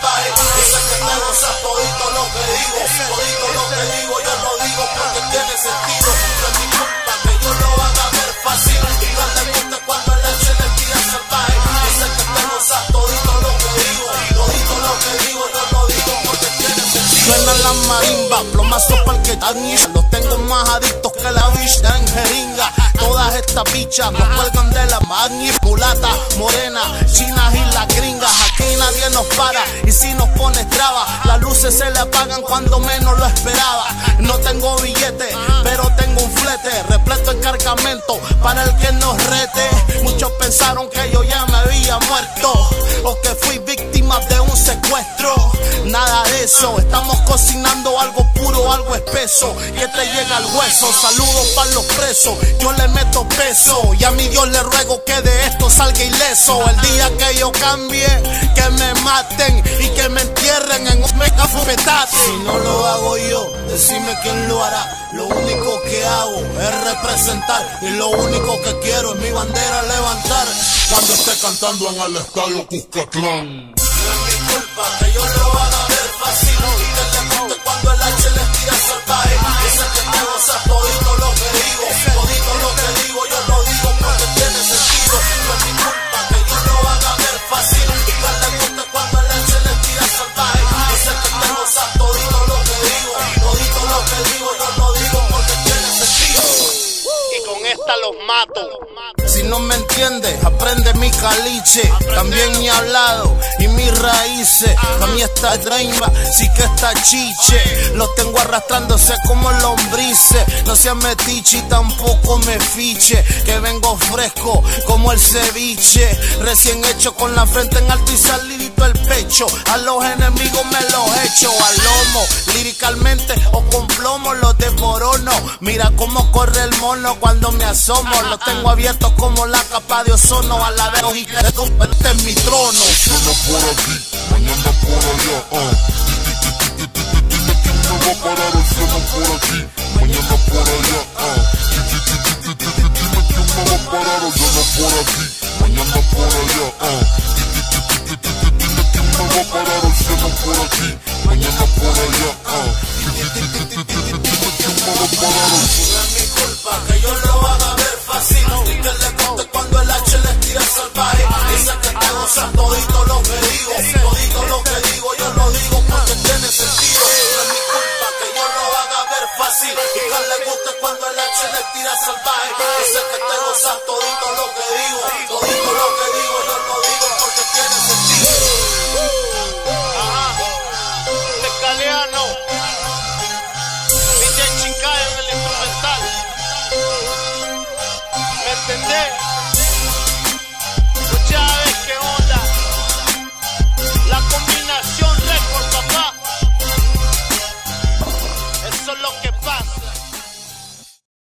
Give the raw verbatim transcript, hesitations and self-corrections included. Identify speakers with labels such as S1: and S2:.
S1: salvaje. Ese que te goza todito lo que digo, todito lo que digo yo lo digo porque tiene sentido. No es mi culpa que yo lo haga ver fácil y no le guste cuando el leche le tira salvaje. Ese que te goza todito lo que digo, todito lo que digo yo lo digo porque tiene sentido. Suenan las marimbas, plomazos pa'l que están y los tengo más adictos que la bicha en jeringa. Todas estas bichas nos cuelgan de la magni, mulata, morena, chinas y las gringas. Aquí nadie nos para y si nos pones traba, las luces se le apagan cuando menos lo esperaba. No tengo billete, pero tengo un flete repleto de cargamento para el que nos rete. Muchos pensaron que yo ya me había muerto o que fui víctima de un secuestro. Nada de eso, estamos cocinando algo puro, algo espeso y este llega al hueso. Saludos para los presos, yo le meto peso y a mi Dios le ruego que de esto salga ileso. El día que yo cambie, que me maten y que me entierren en un megafumetate. Si no lo hago yo, decime quién lo hará. Lo único que hago es representar y lo único que quiero es mi bandera levantar cuando esté cantando en el estadio Cuscatlán. No es mi culpa que yo lo haga ver fácil y que le guste cuando el H le tira salvaje. Ese que te goza todito lo que digo, todito lo que digo yo lo digo porque tiene sentido. No es mi culpa que yo lo haga ver fácil y que le guste cuando el H le tira salvaje. Ese que te goza todito lo que digo, todito lo que digo yo lo digo porque tiene sentido. Y con esta los mato. Si no me entiendes, aprende mi caliche, también mi hablado y mis raíces. A mí esta dreima, sí que está chiche, los tengo arrastrándose como lombrices. No seas metiche y tampoco me fiche, que vengo fresco como el ceviche, recién hecho con la frente en alto y salidito el pecho. A los enemigos me los echo al lomo, líricamente o con plomo los desmorono. Mira cómo corre el mono cuando me asomo, los tengo abiertos como la capa de ozono. A la vez y que este es mi trono.
S2: Mañana por aquí, mañana por allá, uh. Dime quién me va a parar el cielo por aquí, mañana por allá, uh. Dime quién me va a parar el cielo por aquí, mañana por allá, uh. Dime quién me va a parar el cielo por aquí, mañana por allá, uh. Dime quién me va a parar el cielo.
S1: No es mi culpa que yo lo haga ver fácil